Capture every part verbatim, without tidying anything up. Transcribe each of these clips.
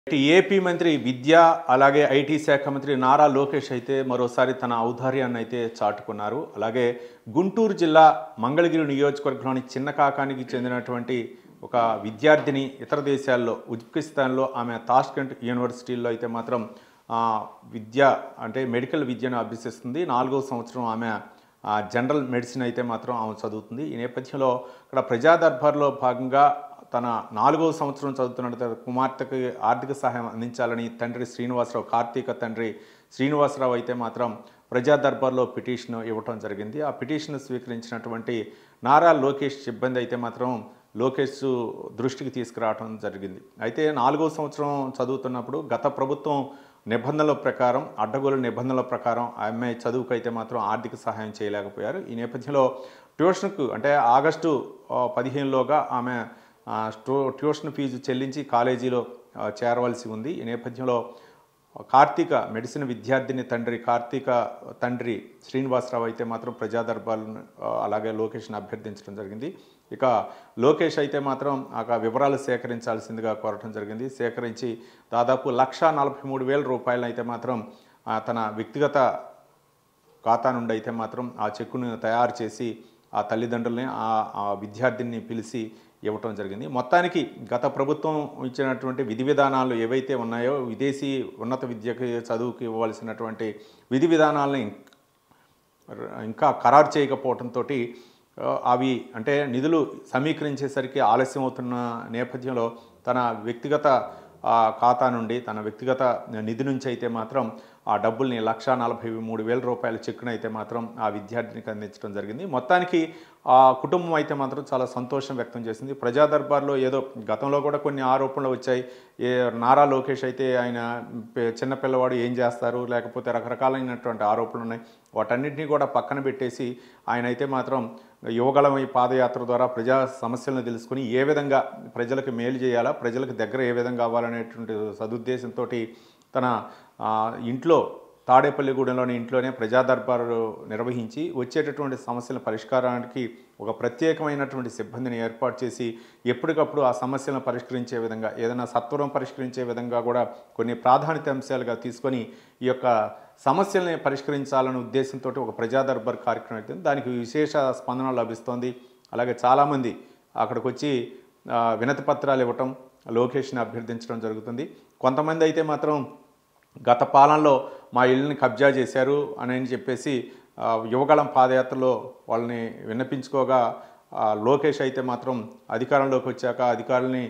AP మంత్రి విద్య అలాగే IT శాఖ మంత్రి నారా లోకేష్ అయితే మరోసారి తన ఔదార్యాన్ని అయితే చాటుకున్నారు. అలాగే గుంటూరు జిల్లా మంగళగిరి నియోజకవర్గంలోని చిన్నకాకానికి చెందినటువంటి ఒక విద్యార్థిని ఇతర దేశాల్లో ఉజ్బెకిస్తాన్లో ఆమె తాష్కెంట్ యూనివర్సిటీలో అయితే మాత్రం విద్య అంటే మెడికల్ విద్యను అభ్యసిస్తుంది. నాలుగో సంవత్సరం ఆమె జనరల్ మెడిసిన్ అయితే మాత్రం ఆమె చదువుతుంది. ఈ నేపథ్యంలో ఇక్కడ ప్రజా దర్బార్లో భాగంగా తన నాలుగవ సంవత్సరం చదువుతున్న కుమార్తెకి ఆర్థిక సహాయం అందించాలని తండ్రి శ్రీనివాసరావు కార్తీక తండ్రి శ్రీనివాసరావు అయితే మాత్రం ప్రజా దర్బార్లో పిటిషన్ ఇవ్వటం జరిగింది. ఆ పిటిషన్ స్వీకరించినటువంటి నారా లోకేష్ సిబ్బంది అయితే మాత్రం లోకేష్ దృష్టికి తీసుకురావడం జరిగింది. అయితే నాలుగవ సంవత్సరం చదువుతున్నప్పుడు గత ప్రభుత్వం నిబంధనల ప్రకారం అడ్డగోలు నిబంధనల ప్రకారం ఆ అమ్మాయి చదువుకు అయితే మాత్రం ఆర్థిక సహాయం చేయలేకపోయారు. ఈ నేపథ్యంలో ట్యూషన్కు అంటే ఆగస్టు పదిహేనులోగా ఆమె ట్యూషన్ ఫీజు చెల్లించి కాలేజీలో చేరవలసి ఉంది. ఈ నేపథ్యంలో కార్తీక మెడిసిన్ విద్యార్థిని తండ్రి కార్తీక తండ్రి శ్రీనివాసరావు అయితే మాత్రం ప్రజా దర్బార్లను అలాగే లోకేష్ను అభ్యర్థించడం జరిగింది. ఇక లోకేష్ అయితే మాత్రం ఆ వివరాలు సేకరించాల్సిందిగా కోరటం జరిగింది. సేకరించి దాదాపు లక్ష నలభై మూడు వేల రూపాయలను అయితే మాత్రం తన వ్యక్తిగత ఖాతా నుండి అయితే మాత్రం ఆ చెక్కును తయారు చేసి ఆ తల్లిదండ్రులని ఆ విద్యార్థిని పిలిచి ఇవ్వటం జరిగింది. మొత్తానికి గత ప్రభుత్వం ఇచ్చినటువంటి విధి విధానాలు ఏవైతే ఉన్నాయో విదేశీ ఉన్నత విద్యకి చదువుకి ఇవ్వాల్సినటువంటి విధి విధానాలని ఇంకా ఖరారు చేయకపోవడంతో అవి అంటే నిధులు సమీకరించేసరికి ఆలస్యం అవుతున్న నేపథ్యంలో తన వ్యక్తిగత ఖాతా నుండి తన వ్యక్తిగత నిధి నుంచి అయితే మాత్రం ఆ డబ్బుల్ని లక్ష నలభై మూడు వేల రూపాయల చెక్కును అయితే మాత్రం ఆ విద్యార్థినికి అందించడం జరిగింది. మొత్తానికి ఆ కుటుంబం అయితే మాత్రం చాలా సంతోషం వ్యక్తం చేసింది. ప్రజా దర్బార్లో ఏదో గతంలో కూడా కొన్ని ఆరోపణలు వచ్చాయి. ఏ నారా లోకేష్ అయితే ఆయన చిన్నపిల్లవాడు ఏం చేస్తారు లేకపోతే రకరకాలైనటువంటి ఆరోపణలు ఉన్నాయి. వాటన్నింటినీ కూడా పక్కన పెట్టేసి ఆయన అయితే మాత్రం యువగళం ఈ పాదయాత్ర ద్వారా ప్రజా సమస్యలను తెలుసుకుని ఏ విధంగా ప్రజలకు మేలు చేయాలా ప్రజలకు దగ్గర ఏ విధంగా అవ్వాలనేటువంటి సదుద్దేశంతో తన ఇంట్లో తాడేపల్లిగూడెంలోని ఇంట్లోనే ప్రజా దర్బారు నిర్వహించి వచ్చేటటువంటి సమస్యల పరిష్కారానికి ఒక ప్రత్యేకమైనటువంటి సిబ్బందిని ఏర్పాటు చేసి ఎప్పటికప్పుడు ఆ సమస్యలను పరిష్కరించే విధంగా ఏదైనా సత్వరం పరిష్కరించే విధంగా కూడా కొన్ని ప్రాధాన్యత అంశాలుగా తీసుకొని ఈ యొక్క సమస్యల్ని పరిష్కరించాలనే ఉద్దేశంతో ఒక ప్రజా దర్బార్ కార్యక్రమం అయితే దానికి విశేష స్పందన లభిస్తోంది. అలాగే చాలామంది అక్కడికి వచ్చి వినతి పత్రాలు ఇవ్వటం లోకేష్ని అభ్యర్థించడం జరుగుతుంది. కొంతమంది అయితే మాత్రం గత పాలనలో మా ఇళ్ళని కబ్జా చేశారు అని చెప్పేసి యువగళం పాదయాత్రలో వాళ్ళని విన్నపించుకోగా లోకేష్ అయితే మాత్రం అధికారంలోకి వచ్చాక అధికారులని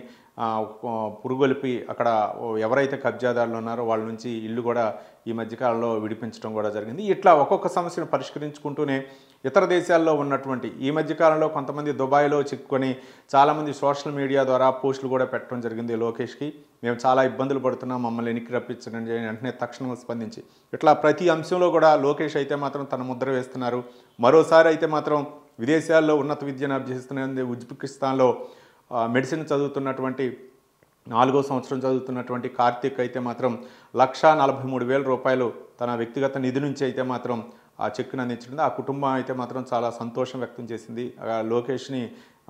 పురుగొలిపి అక్కడ ఎవరైతే కబ్జాదారులు ఉన్నారో వాళ్ళ నుంచి ఇల్లు కూడా ఈ మధ్యకాలంలో విడిపించడం కూడా జరిగింది. ఇట్లా ఒక్కొక్క సమస్యను పరిష్కరించుకుంటూనే ఇతర దేశాల్లో ఉన్నటువంటి ఈ మధ్యకాలంలో కొంతమంది దుబాయ్లో చిక్కుకొని చాలామంది సోషల్ మీడియా ద్వారా పోస్టులు కూడా పెట్టడం జరిగింది. లోకేష్కి మేము చాలా ఇబ్బందులు పడుతున్నాం మమ్మల్ని ఎన్నిక రప్పించండి వెంటనే తక్షణం స్పందించి ఇట్లా ప్రతి అంశంలో కూడా లోకేష్ అయితే మాత్రం తన ముద్ర వేస్తున్నారు. మరోసారి అయితే మాత్రం విదేశాల్లో ఉన్నత విద్యను అభ్యసిస్తున్న ఉజ్బెకిస్తాన్లో మెడిసిన్ చదువుతున్నటువంటి నాలుగో సంవత్సరం చదువుతున్నటువంటి కార్తీక్ అయితే మాత్రం లక్ష నలభై మూడు వేల రూపాయలు తన వ్యక్తిగత నిధి నుంచి అయితే మాత్రం ఆ చెక్కును అందించింది. ఆ కుటుంబం అయితే మాత్రం చాలా సంతోషం వ్యక్తం చేసింది. లోకేష్ని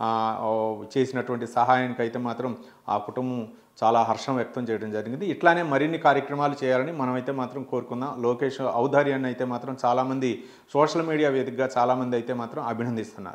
చేసినటువంటి సహాయానికి అయితే మాత్రం ఆ కుటుంబం చాలా హర్షం వ్యక్తం చేయడం జరిగింది. ఇట్లానే మరిన్ని కార్యక్రమాలు చేయాలని మనమైతే మాత్రం కోరుకుందాం. లోకేష్ ఔదార్యాన్ని అయితే మాత్రం చాలామంది సోషల్ మీడియా వేదికగా చాలామంది అయితే మాత్రం అభినందిస్తున్నారు.